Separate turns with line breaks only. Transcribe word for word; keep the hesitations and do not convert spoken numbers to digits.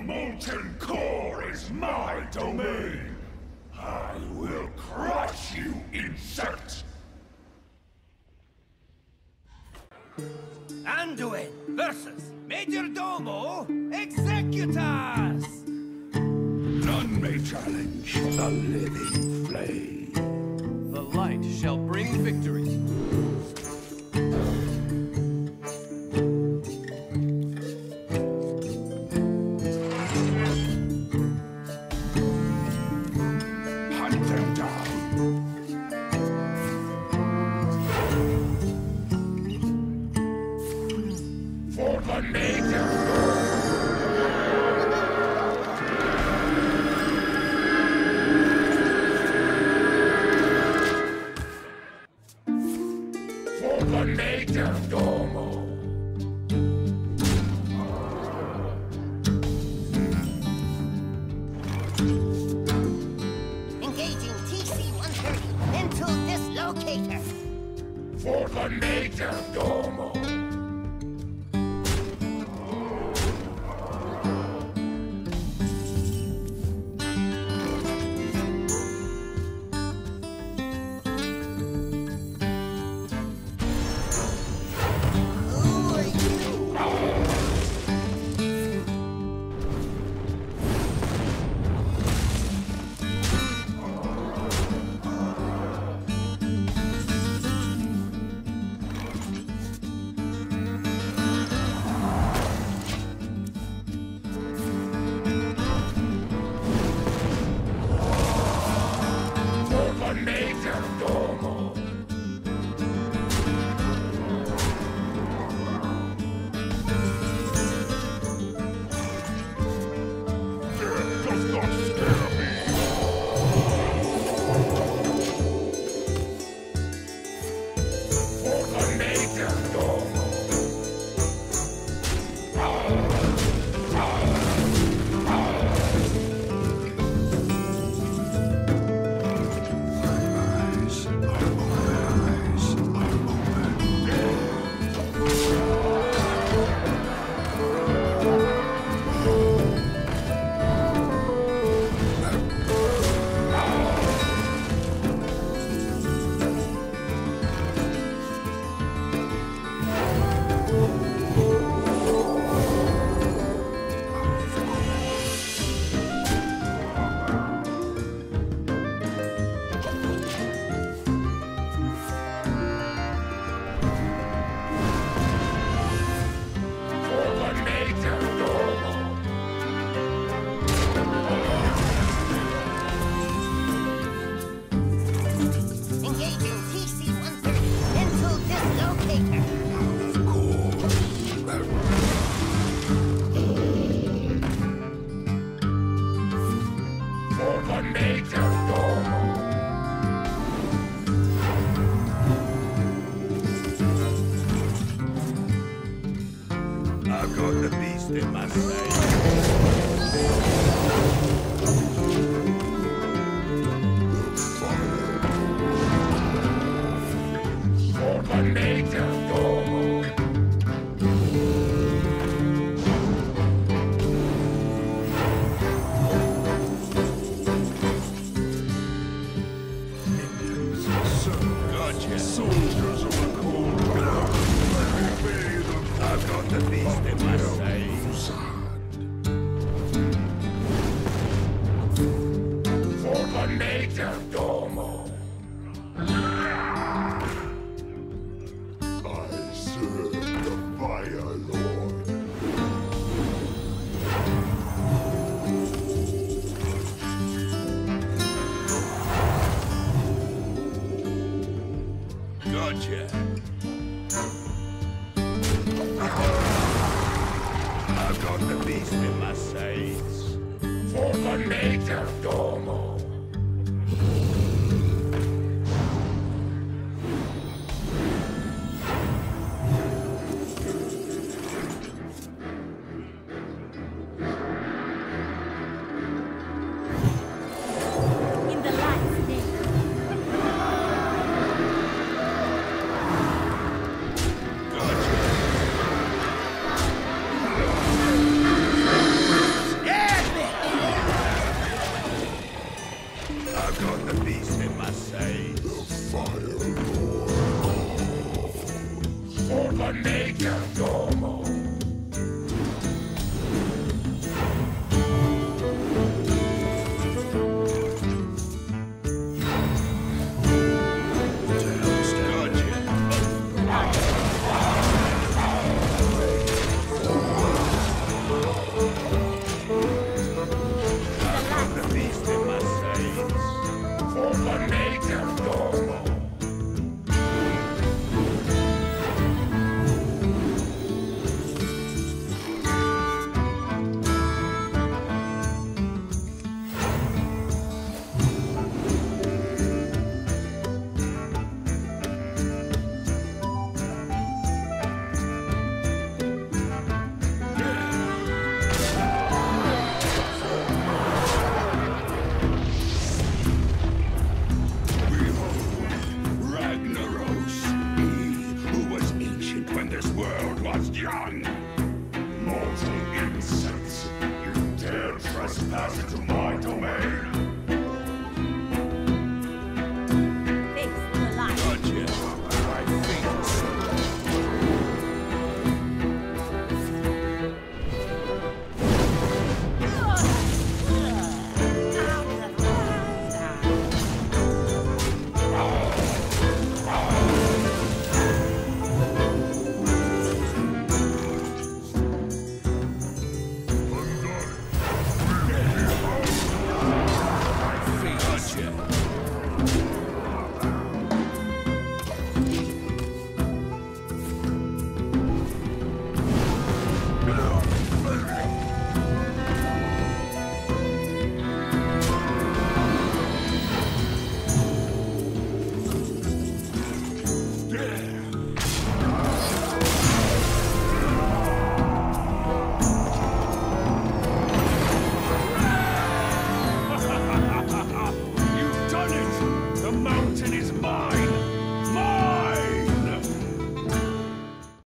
molten core is my domain. I will crush you, insect!
Anduin versus Majordomo Executus!
None may challenge the living flame.
The light shall bring victory.
Hunt them down. For the native Majordomo.
Engaging T C one thirty into this locator.
For the Majordomo. I've got the beast in my sight. For the Majordomo. Gotcha. Soldiers of the cold ground. I've got the beast in my sight. For the Majordomo. I serve the Fire Lord. Gotcha. I've got the beast in my sights. For the Majordomo.
In the light's name.
Gotcha. Thank you.